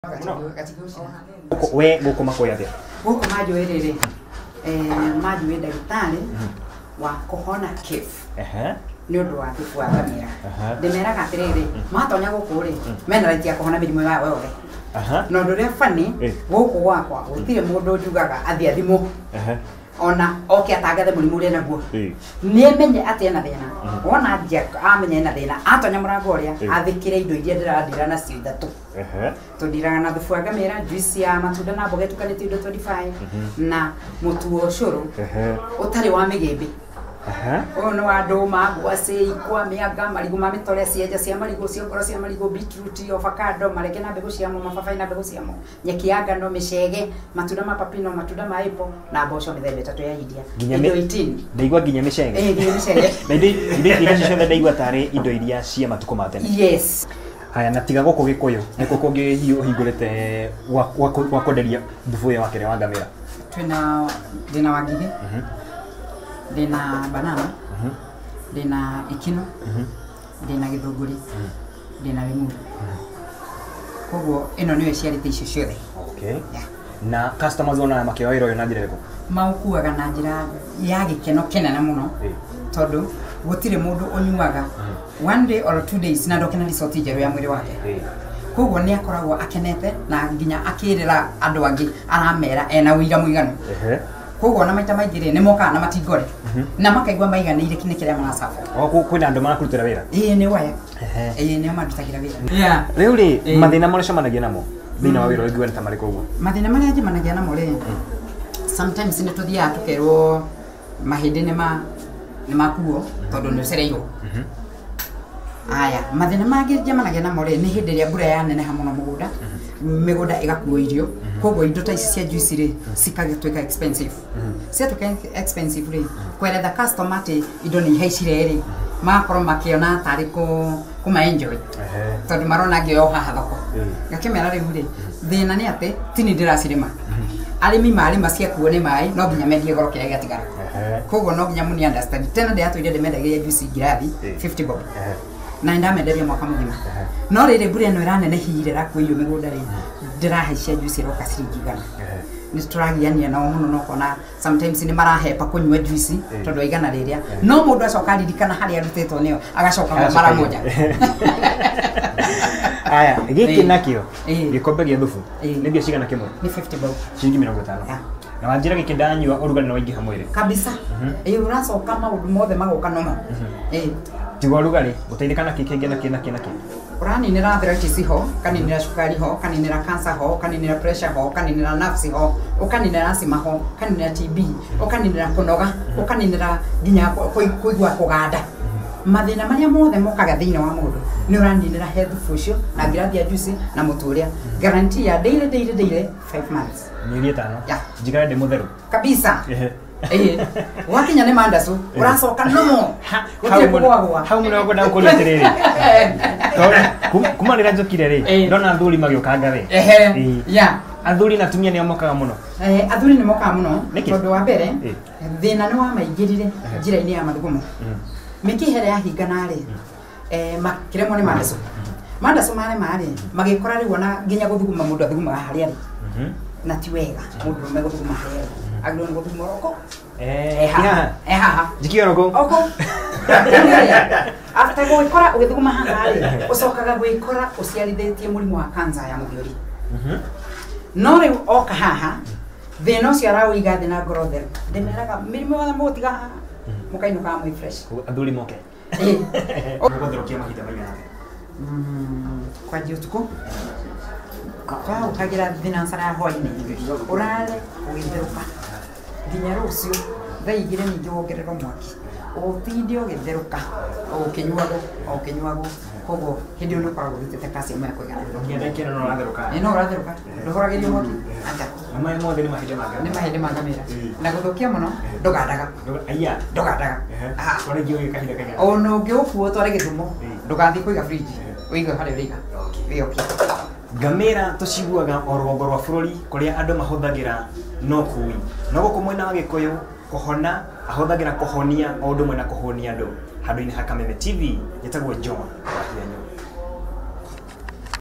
We guku makoya atia guku majuirire majuire ndagitari wa kuhona kif ni undu wa kifua ngamira ndimeraga atiriri matonya guku ri mena raitia kuhona mirimu ya wewe no ndure fani guku gwakwa gutire mundu njugaga athia thimu ona oke atangathe murimu ri naguo ni menye atia na thina wona njia amenye na thina atonya murango ria athikire indo iria ndirandira na cio ithatu tundiraga na thubu ngamira juice ya matunda na mboga tukanite indo 25 na mutu wa ucuru utari wa migembe ono andu magwase ikwa mianga marigo ma mitore cienja cia marigo cia ngoro cia marigo beetroot avocado mareke na mbegu cia mababai na mbegu cia nyeki ya ngano micege matunda ma papino matunda ma apple na mboco mithemba itatu ya iria indo 18 ndaigua nginya micege nginya micege na indo ciothe ndaigua tari indo iria cia matuko ma tene yes haya na tiga guku gikuyu niko kungi hingurite wa kwenderia thubu ya wakere wa ngamira dina wagige dina banana dina ikino dina githunguri dina limuru koguo ino niwe ciarite icio ciothe okay na customers ona makioira yo na njira riko maukuaga na njira ya gikeno kenene muno tondu gutire mundu onyuaga one day or 2 days na ndokena resort jeru ya mwiri wake koguo ni akoragwo akenete na nginya akirira andu angi aramera ena uira muiganu koguo na maita maigire ni moka na matingore na makaigwa maiganire kine kiria manasafa kwina andu makurutira wira ni waya ni amarutagira wira riu ri mathina mara cemanagia namo thina wa wira ngwa ni tamari koguo mathina maria njemanagia namo ri sometimes ni tuthia tukerwo mahindi ni makuo tondu ni cereirwo aya mathina mangĩ njemanagia namo ri ni hindi ria mbura ya neneha muno mugunda migunda igakuo irio koguo indo ta ici cia juice ri cikagituika expensive cia tuka expensive ri kweretha customer ati indo ni haicire ri makorwo makiona tari kuma enjoy tondu marona ngio haha thoko ngakimera riu ri thina ni ati tini ndiracirima arimi marima cia kuone mai no nginya mendie goro kiria gatigara koguo no nginya muni understand tena ndi atuire ndimendagia juice ngirathi 50 bob na ndamenderia mwaka mugima no riri mbura ino iranenehire rakuiyo migunda ri ndirahaicia juice roka ciringi igana ni turagiania na muno no kona sometimes ni marahepa kunywa juice tondu igana riria no mundu acoka ririkana hari arutitwo niyo agacoka mara moja aya giki nakio gikombe gia thubu ni mbia cigana kimwe ni 50 bob ciringi 50 na wanjira giki ndanyua urugani na waingi hamwe kabisa uracoka maundu mothe magoka nomo tigo urugani uteithikana kiki na kina uraninira arthritis ho kaninira cukari ho kaninira cancer ho kaninira pressure ho kaninira nerves ho ukaninira asthma ho kaninira TB ukaninira kunoga ukaninira nginya kuigua kuganda mathina maria mothe mokaga thiini wa mundu ni uraninira health fusion na ngirathia juice na muturia guarantee ya daily 5 months mieri 5 njigara ndi mutheru kabisa wakinya ni mandasu uracoka nomo hau muno ngwenda gukuria tiriri kuma rira njokire ri ndona athuri magiukanga ri athuri na tumia ni mokaga muno athuri ni mokaga muno tondu wa mbere thina ni wa maingirire njira-ini ya mathugumo mikihere ya hingana ri makiremwo ni mandasu mare magikora riu ona nginya guthuguma mundu athugumaga haria ri na ti wega mundu meguthuguma haria agno ngo tumoroko haha jikioroko oko after gwikora ugithuguma haha ri ucokaga gwikora uciarithitie murimu wa cancer ya muthiori no riu oka haha thina ucio arawiga thina ngoro theru ndimeraga mirimu wa mutiga haha mukainuka mwi fresh athuri moke ugotherokia mahita maigana kwa jiutuko kwa ukagira thina nsara ya hoi ni urare ugitheruka nginya rucio thaigire ningi wongererwo mwaki utindi ugitheruka ukinyuago koguo hindi ono koragwo rutite calcium ya kuigana nginya kero no ratheruka no ratheruka ndohoragirio mwaki acha amai mothe ni mahinde mangamira na guthukia muno ndugadaga ore gio kahinda kaigana ono ngiukuo tware githumo ndugathi kuiga fridge uiga hari uriga okay ngamira tuciguaga orogoro rwa bururi kuria andu mahuthagira no kui no guku mwena wa gikuyu kuhona ahuthagira kuhonia o ndu mwena kuhonia andu handu-ini ha Kameme TV yetagwo John